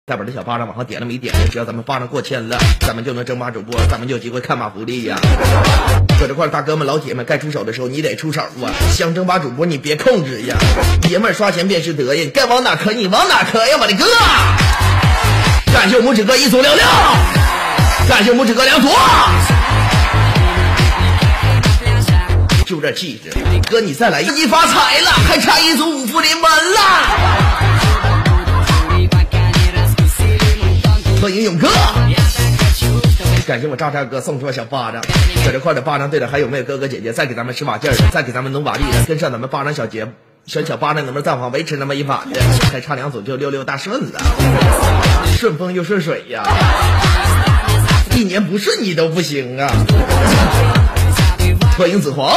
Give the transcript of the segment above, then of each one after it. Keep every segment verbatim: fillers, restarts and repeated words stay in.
再把这小巴掌往上点那么一点，只要咱们巴掌过千了，咱们就能争霸主播，咱们就有机会看马福利呀。搁这块大哥们老铁们该出手的时候你得出手啊，想争霸主播你别控制呀，爷们儿刷钱便是德呀，该往哪磕你往哪磕呀，我的哥！感谢拇指哥一左六六，感谢拇指哥两左，就这气质，哥你再来一发财了，还差一组五福临门了。欢迎勇哥，感谢我渣渣哥送出我小巴掌，在这块的巴掌队的还有没有哥哥姐姐再给咱们使把劲儿的，再给咱们努把力的，跟上咱们巴掌小节小小巴掌能不能再往维持那么一把的，还差两组就六六大顺了，顺风又顺水呀，一年不顺你都不行啊。欢迎子黄，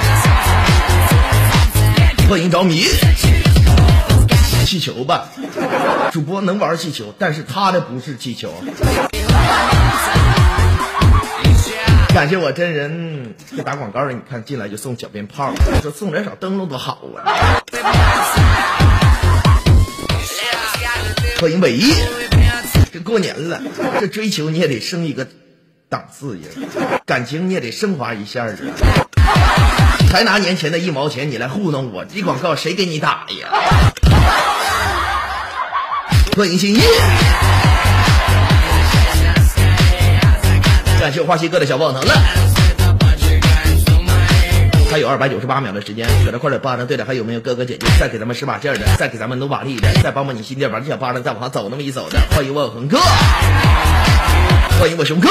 欢迎着迷，气球吧，主播能玩气球，但是他的不是气球。感谢我真人这打广告的，你看进来就送小鞭炮，说送人少灯笼多好啊。欢迎北一，这过年了，这追求你也得升一个档次呀，感情你也得升华一下啊。才拿年前的一毛钱你来糊弄我，这广告谁给你打呀？欢迎新叶，感谢花西哥的小棒疼了，还有二百九十八秒的时间，搁这块的巴掌队的还有没有哥哥姐姐再给咱们使把劲儿的，再给咱们努把力的，再帮帮你心劲，把这小巴掌再往上走那么一走的。欢迎我恒哥，欢迎我熊哥，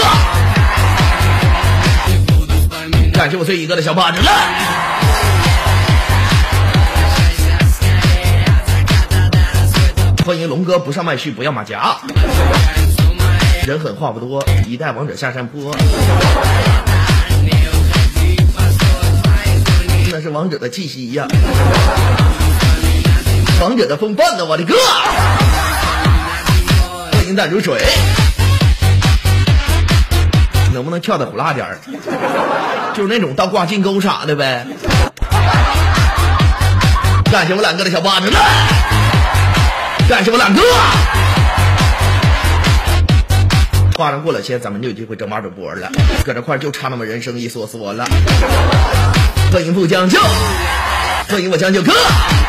感谢我最一哥的小巴掌了。欢迎龙哥不上麦序不要马甲，人狠话不多，一代王者下山坡，那是王者的气息呀，王者的风范呢，我的哥！欢迎淡如水，能不能跳的火辣点儿？就是那种倒挂金钩啥的呗。感谢我懒哥的小巴掌了。感谢我懒哥，巴掌过了千，咱们就有机会争霸主播了。搁这块就差那么人生一梭梭了。欢迎不将就，欢迎我将就哥，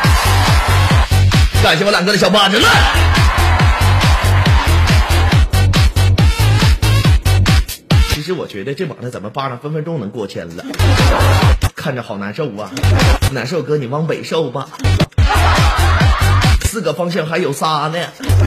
感谢我懒哥的小巴掌了。其实我觉得这把呢，咱们巴掌分分钟能过千了，看着好难受啊！难受哥，你往北受吧。四个方向还有仨呢。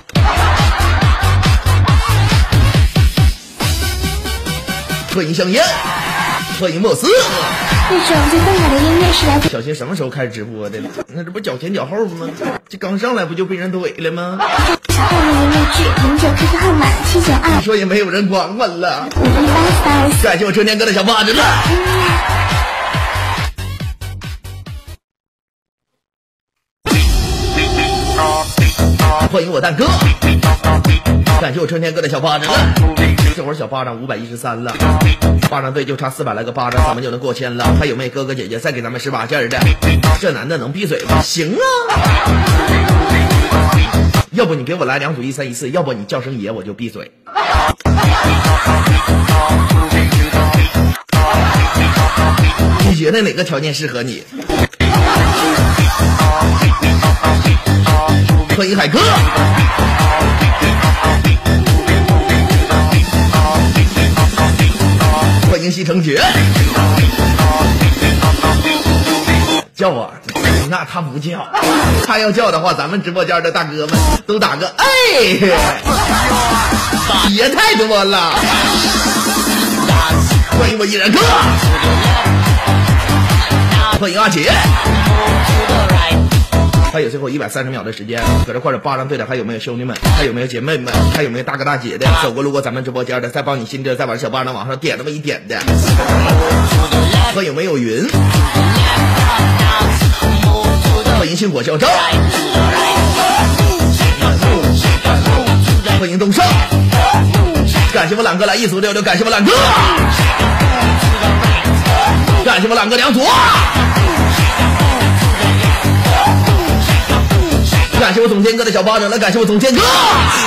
欢迎香烟，欢迎莫斯。 那首最更好的音乐是来自小新什么时候开始直播的？那这不脚前脚后吗？这刚上来不就被人怼了吗？ 小号的音乐剧零九 Q Q 号码七九二。 你说也没有人管我了。 五一八 stars。 感谢我春天哥的小巴掌了。欢迎我蛋哥，感谢我春天哥的小巴掌了。这会儿小巴掌五百一十三了，巴掌队就差四百来个巴掌，咱们就能过千了。还有没有哥哥姐姐再给咱们使把劲儿的？这男的能闭嘴吗？行啊，要不你给我来两组一三一四，要不你叫声爷我就闭嘴。你觉得哪个条件适合你？欢迎海哥，欢迎西城诀。叫我，那他不叫，他要叫的话，咱们直播间的大哥们都打个哎，也太多了。欢迎我依然哥，欢迎阿杰。还有最后一百三十秒的时间，搁这块的巴掌队的还有没有兄弟们？还有没有姐妹们？还有没有大哥大姐的？走过路过咱们直播间的，再帮你心着，再把小巴掌往上点那么一点的。欢迎没有云，欢迎星火笑照，欢迎东升，感谢我懒哥来一组六六，感谢我懒哥，感谢我懒哥两组。感谢我总监哥的小巴掌了，感谢我总监哥。